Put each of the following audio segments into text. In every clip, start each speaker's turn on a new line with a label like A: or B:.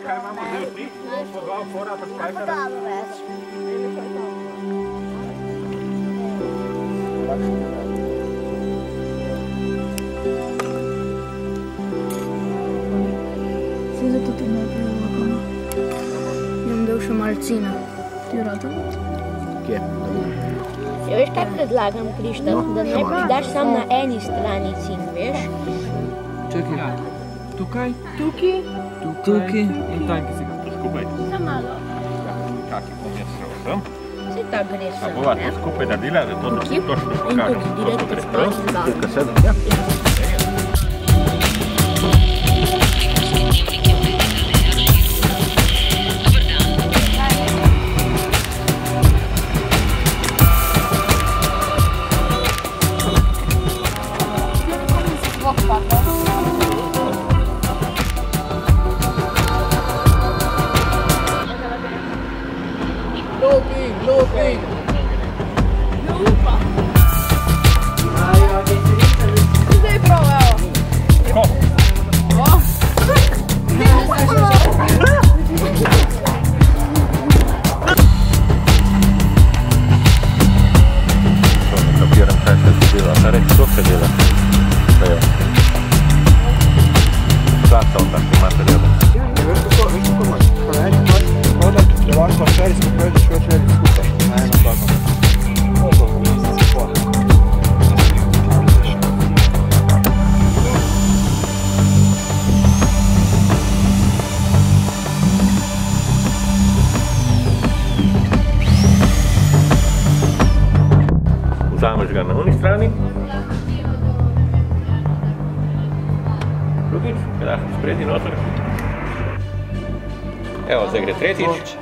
A: kaj imamo zdaj vsi? Po dva opora, pa spajkara?
B: Vse zato ti najprej vlakamo. Idem dal še malcina. Ti rado?
C: Kje?
D: Ja, veš, kaj predlagam, Krištof? Da najprej daš sam na eni strani cin, veš?
E: Čekaj, tukaj?
B: Tukaj?
E: Tukaj. In tam, ki si ga.
A: Skupaj.
D: Samo malo.
A: Kaki bom jaz šel sem?
D: Vse tako gre sem,
A: A bova to skupaj naredila, zato da si točno pokažem.
D: In tudi direktno sploh zbavim.
C: Tukaj sedem, ja.
E: Lupi!
B: Zdaj prav, evo.
A: Ko? To ne kapiram, kaj se dela. Kaj reči, to se dela? Da je. Klasa onda, ko imate delo.
C: Veš kako imaš? Preveč imaš hodak, da lahko serijsko prođeš več ljudi skupaj. Na jednom tako. Koliko mjeseci pola?
A: Vzameš ga na oni strani. Drugič, ga daš spredi noter. Evo, zdaj gre tretjič.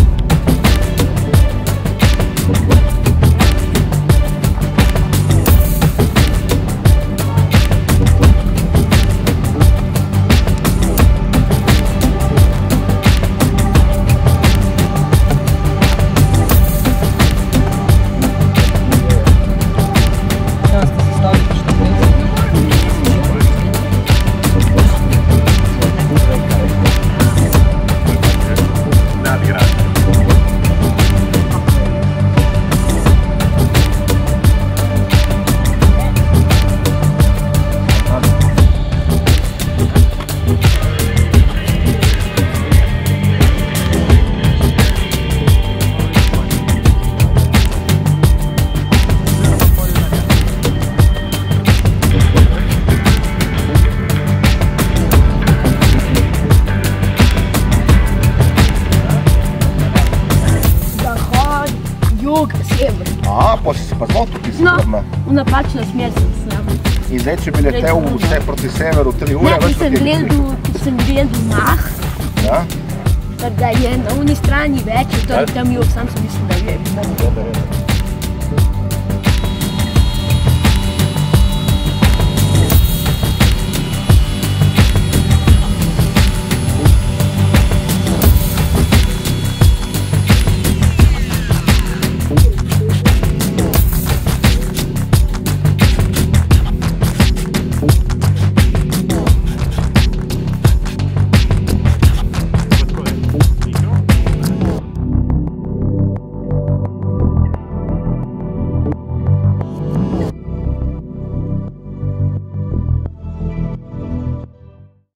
C: Aha, pa si se pa zelo tukaj zgodna.
D: V napačno smer sem snel.
C: In zdaj, če bi letel vse proti severu 3 ure,
D: Ne, sem gledal mah,
C: Ja?
D: da je na uni strani več, to je tam jug, sam sem mislil, da je.